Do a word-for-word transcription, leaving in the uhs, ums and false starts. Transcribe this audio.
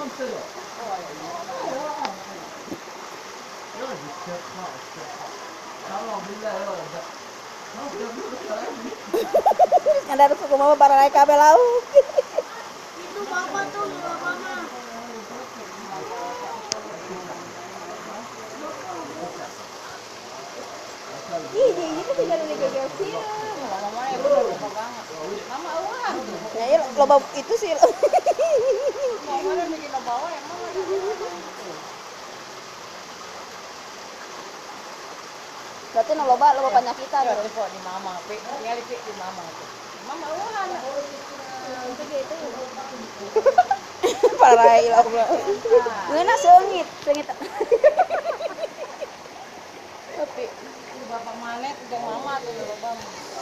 Ada suku mama para naik kabel lauk. Itu bapak tuh, bapaknya. Ih, ini tuh tinggal di gegel sih. Mama ya bener lupa banget. Mama uang. Ya, ya loba itu sih. Mama udah bikin bawa emang ada. Berarti no loba loba penyakitan. Ya itu di mama, pi tinggal di di mama tuh. Mama uang. Itu gitu. Parah ilah. Ngeuna seungit, seungit. Tapi bapak manet jeung mama tuh loba.